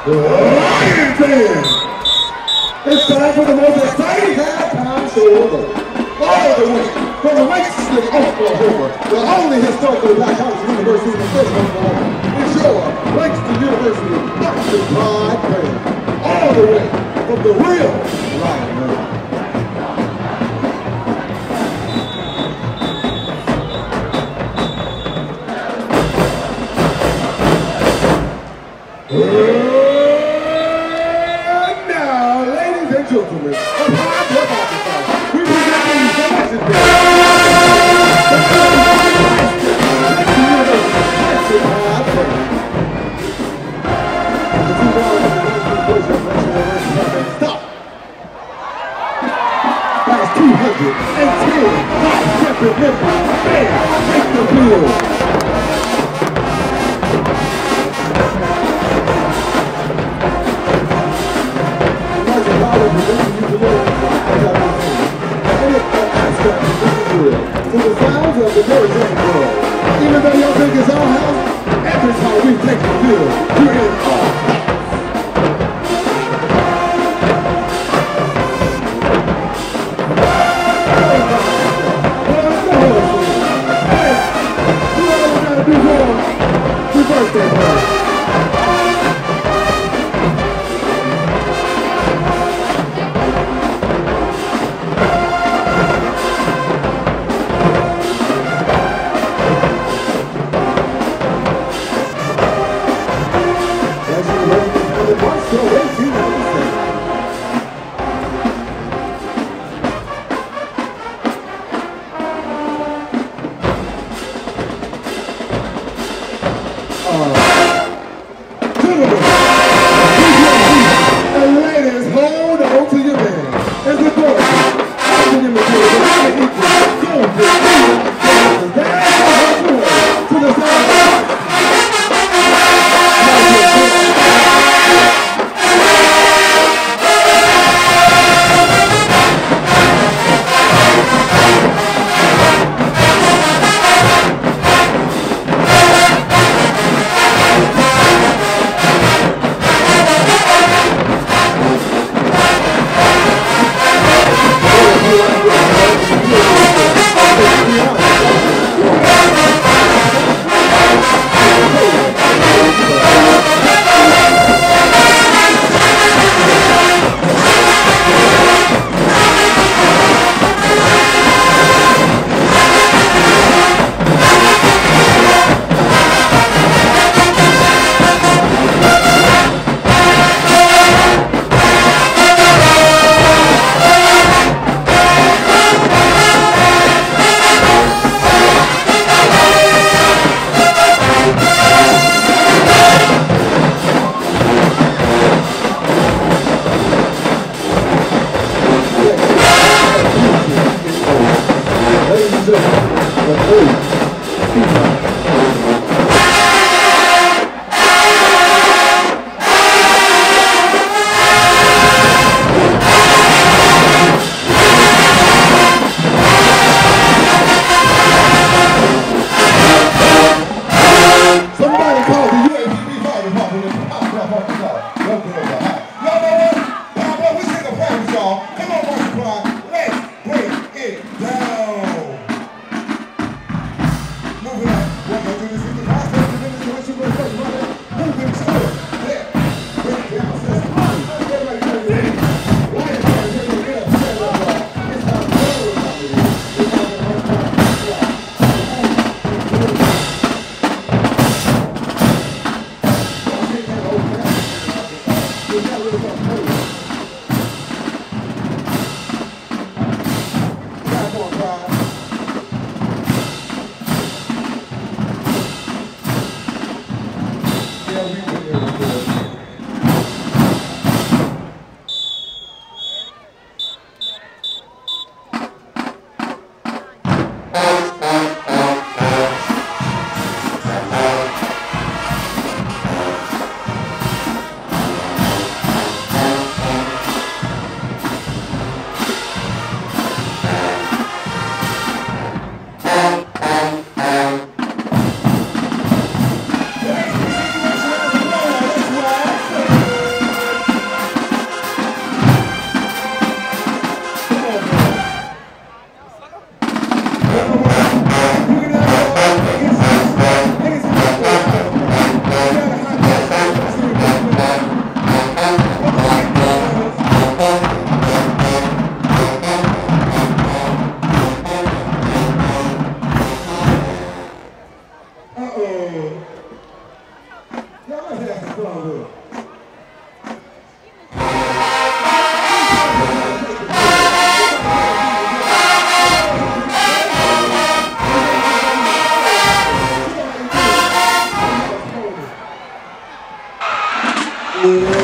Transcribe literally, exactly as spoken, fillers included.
Langston! It's time for the most exciting halftime show of the day. All the way from Langston, Oklahoma, the only historically black college university in the first Oklahoma, is your Langston University Occupied Band. All the way from the real Lion Man. And now, ladies and gentlemen, of High Club Arkansas, we present to you the legendary Stop! That's two hundred ten hot champion members. Bam! Take the field! To the sounds of the Torrey Purvey. Even though y'all think it's our house, every time we take the field, we're in our house. Let's break it down. Move it up. Yeah.